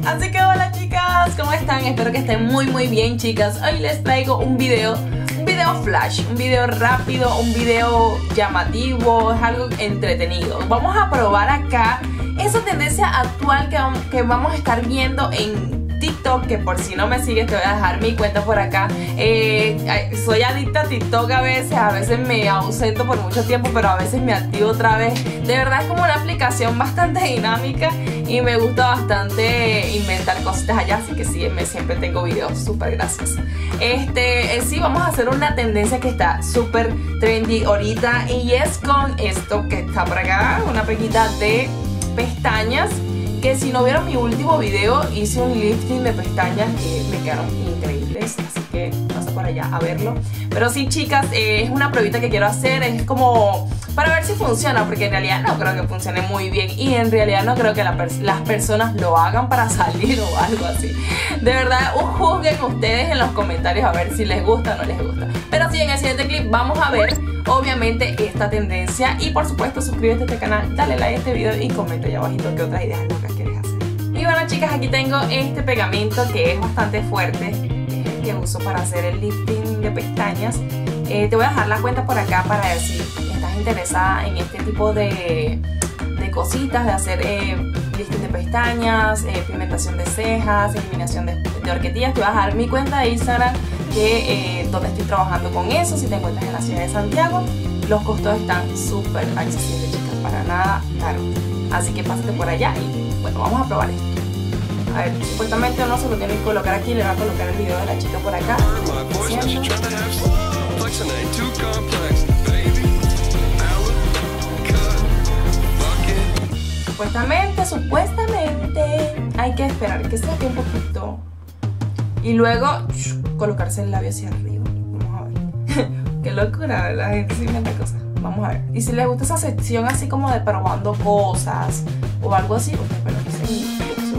Así que hola chicas, ¿cómo están? Espero que estén muy bien, chicas. Hoy les traigo un video flash, un video rápido, un video llamativo, es algo entretenido. Vamos a probar acá esa tendencia actual que vamos a estar viendo en TikTok, que por si no me sigues te voy a dejar mi cuenta por acá. Soy adicta a TikTok a veces me ausento por mucho tiempo, pero a veces me activo otra vez. De verdad es como una aplicación bastante dinámica y me gusta bastante inventar cositas allá, así que sígueme, siempre tengo videos súper graciosos. Sí, vamos a hacer una tendencia que está súper trendy ahorita y es con esto que está por acá, una pequita de pestañas. Que si no vieron mi último video, hice un lifting de pestañas que me quedaron increíbles, así que paso por allá a verlo. Pero sí, chicas, es una pruebita que quiero hacer, es como para ver si funciona, porque en realidad no creo que funcione muy bien y en realidad no creo que las personas lo hagan para salir o algo así. De verdad, juzguen ustedes en los comentarios a ver si les gusta o no les gusta. Pero sí, en el siguiente clip vamos a ver obviamente esta tendencia y por supuesto suscríbete a este canal, dale like a este video y comenta allá abajito qué otras ideas locas quieres hacer. Y bueno, chicas, aquí tengo este pegamento que es bastante fuerte, es el que uso para hacer el lifting de pestañas. Te voy a dejar la cuenta por acá para ver si estás interesada en este tipo de cositas, de hacer lifting de pestañas, pigmentación de cejas, eliminación de horquetillas. Te voy a dejar mi cuenta de Instagram donde estoy trabajando con eso. Si te encuentras en la ciudad de Santiago, los costos están súper accesibles, chicas, para nada caro. Así que pásate por allá y bueno, vamos a probar esto. A ver, supuestamente uno se lo tiene que colocar aquí, le voy a colocar el video de la chica por acá. Supuestamente hay que esperar que seque un poquito y luego colocarse el labio hacia arriba. Vamos a ver. Qué locura, la gente se inventa cosas. Vamos a ver. Y si les gusta esa sección así como de probando cosas o algo así, pues espero que se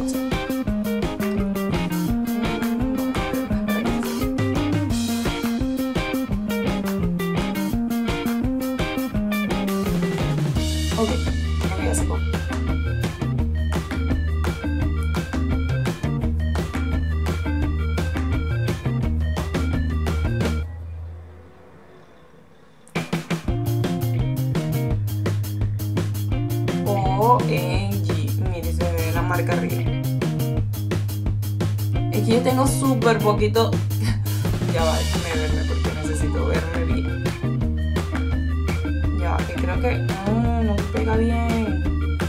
mire, se ve la marca arriba. Es que yo tengo súper poquito. Ya va, déjame verme porque necesito verme bien. Ya va, que creo que no pega bien.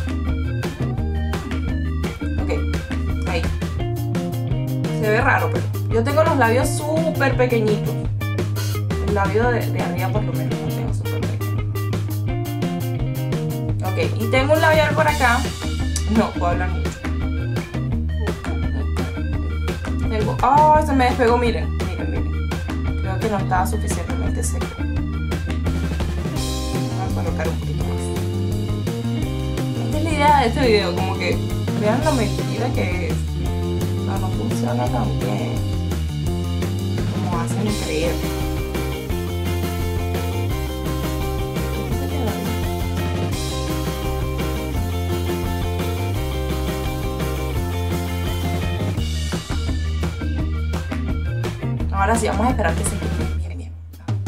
Ok, ahí. Se ve raro, pero yo tengo los labios súper pequeñitos. El labio de arriba por lo menos lo tengo súper pequeño. Ok, y tengo un labial por acá. No puedo hablar mucho. Tengo... ¡Oh! Se me despegó, miren. Creo que no estaba suficientemente seco. Voy a colocar un poquito más. Esta es la idea de este video, como que vean lo mentira que es. No funciona tan bien como hacen creer. Ahora sí, vamos a esperar que se quede bien.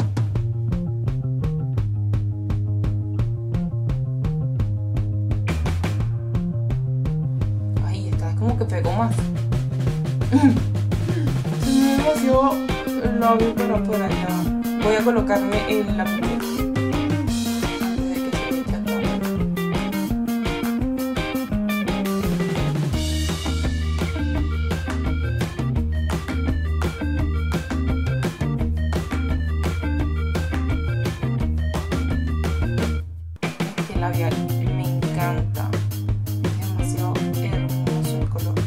Ahí está, es como que pegó más. Se me vació el labio por allá. Voy a colocarme en la primera. Labial me encanta, es demasiado hermoso el color.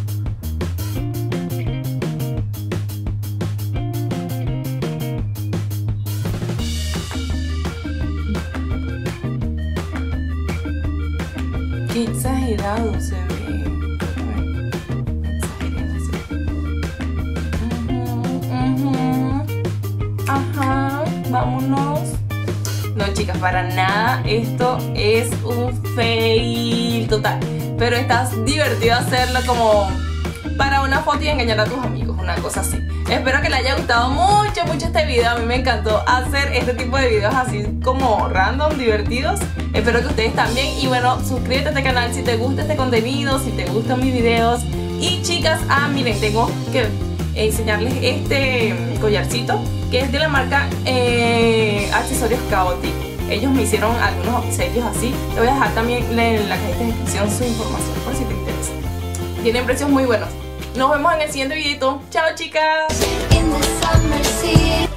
Qué exagerado se ve. Ajá, vámonos. No, chicas, para nada, esto es un fail total. Pero está divertido hacerlo como para una foto y engañar a tus amigos, una cosa así. Espero que les haya gustado mucho este video. A mí me encantó hacer este tipo de videos así como random, divertidos. Espero que ustedes también. Y bueno, suscríbete a este canal si te gusta este contenido, si te gustan mis videos. Y chicas, miren, tengo que enseñarles este collarcito que es de la marca Accesorios Chaotic. Ellos me hicieron algunos obsequios así. Te voy a dejar también en la cajita de descripción su información por si te interesa. Tienen precios muy buenos. Nos vemos en el siguiente videito. Chao, chicas.